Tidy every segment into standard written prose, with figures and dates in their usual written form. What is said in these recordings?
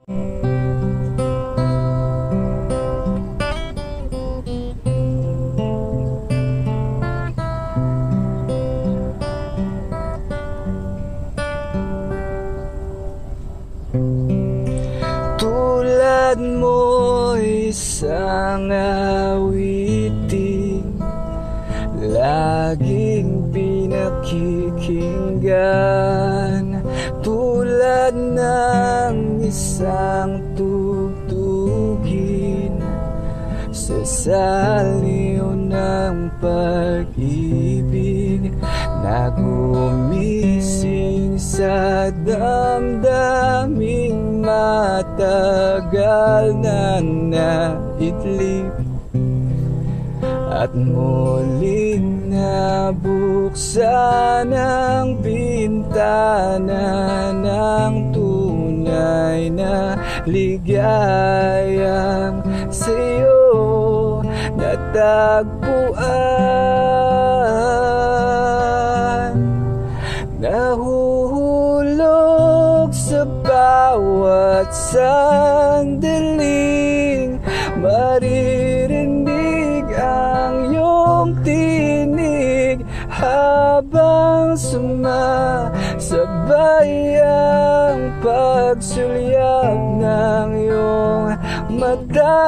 Tulad mo isang awiting laging pinakikinggan, tulad ng isang tugtugin sa saliw ng pag-ibig na gumising sa damdaming matagal na naidlip at muling nabuksan ang bintana ng tunay na ligayang sa'yo natagpuan. Nahuhulog sa bawat sandaling maririnig ang iyong tinig habang sumasabay ang pagsulyap ng iyong mata.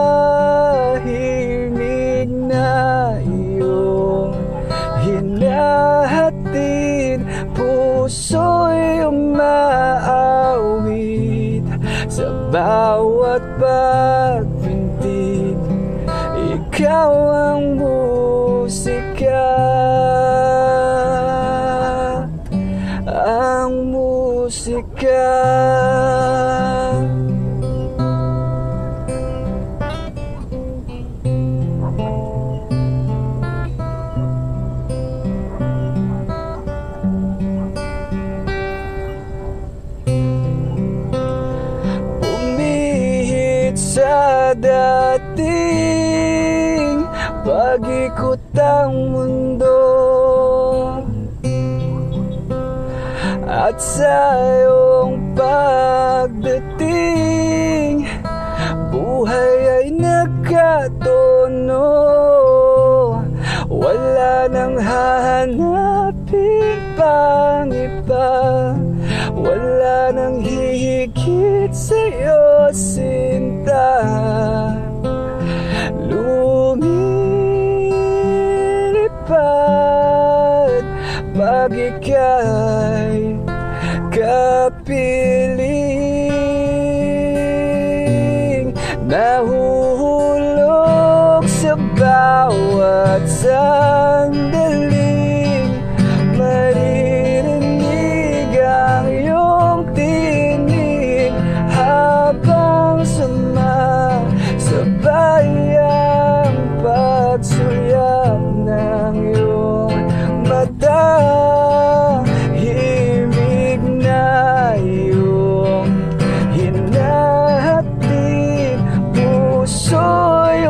Himig na iyong hinahatid, puso'y umaawit sa bawat pagpintig. Ikaw ang musika, ang musika. Sa dating pag-ikot ang mundo at sa iyong pagdating buhay ay nagkatono. Wala nang hahanapin pang iba, wala nang hihigit sa'yo, sinta. Lumilipad pag ika'y kapiling, nahuhulog sa bawat sandaling maririnig ang iyong tinig habang sumasabay ang pagsulyap ng iyong mata. Himig na iyong hinahatid, puso'y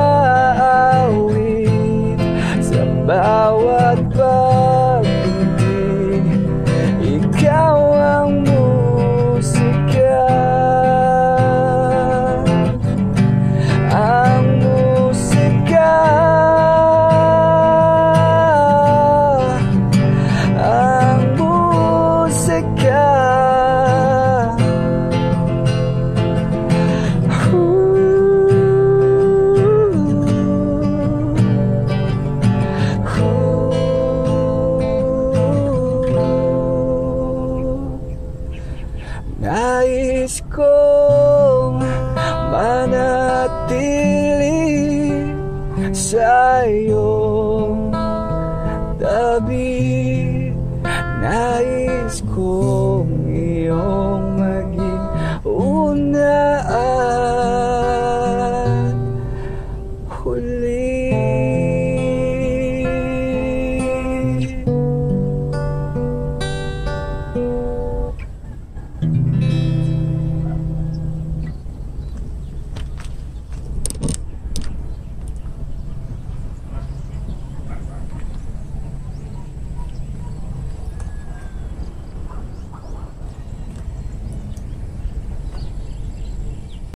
umaawit sa bawat pagpintig. Ikaw ang musika, ang musika, ang musika. Nais kong manatili sa iyong tabi, nais kong iyong